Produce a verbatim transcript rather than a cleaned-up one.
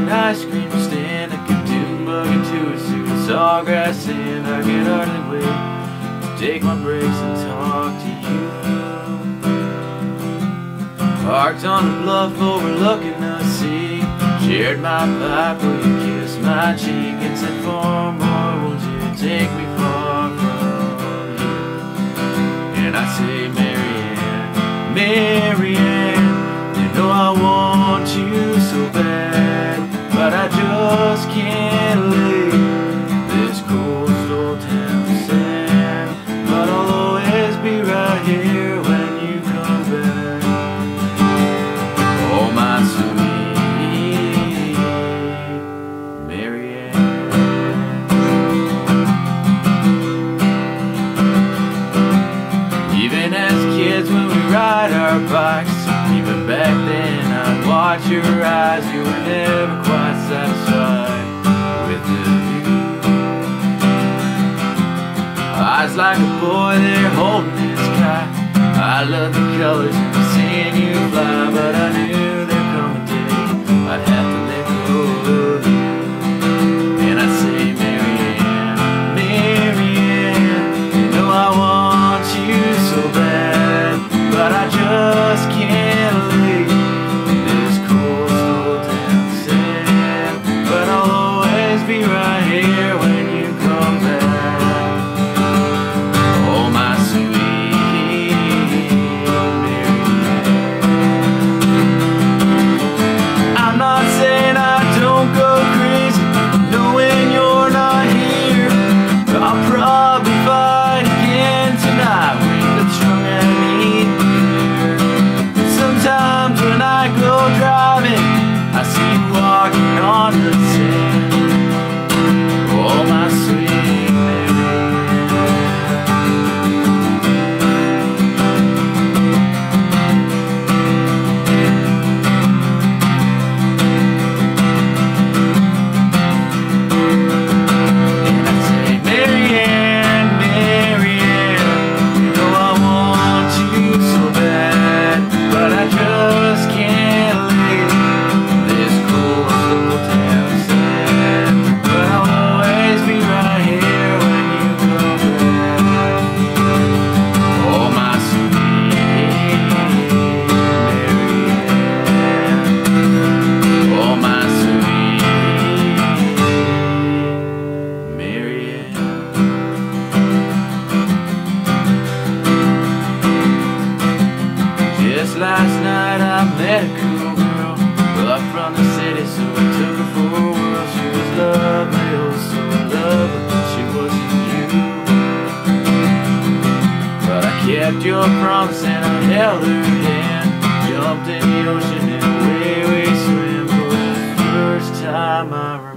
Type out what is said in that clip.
ice cream stand, I could dune bug into a suit of sawgrass, and I could hardly wait to take my breaks and talk to you. Parked on the bluff overlooking the sea, shared my pipe while you kissed my cheek and said, "For more, won't you take me far from you?" And I say, "Marianne, Marianne, you know I want you so bad, but I just can't leave this cold old town of sand. But I'll always be right here when you come back. Oh, my sweet Marianne." Even as kids when we ride our bikes, even back then I'd watch your eyes. You were never quite satisfied with the view. Eyes like a boy there holding his kite. I love the colors and seeing you fly, but I knew there'd come a day I'd have to let go of you. And I say, "Marianne, Marianne, you know I want you so bad, but I just can't leave this cold town sand. But I'll always be right here when you come back. Oh, my sweet Marianne." I'm not saying I don't go crazy knowing you're not here. I'll probably fight again tonight with the strung I need here. Sometimes when I go driving, I see you walking on the sand. Oh, my sweet Marianne. And I say, "Marianne, Marianne, you know I want you so bad, but I just can't leave this cool little town sand. But I'll always be right here when you come back. Oh, my sweet Marianne. Oh, my sweet Marianne." Just last night I met a cool girl up from the city, so I took her for a whirl. She was lovely, oh so lovely, but she wasn't you. But I kept your promise and I held her hand, jumped in the ocean and away we swam for the first time I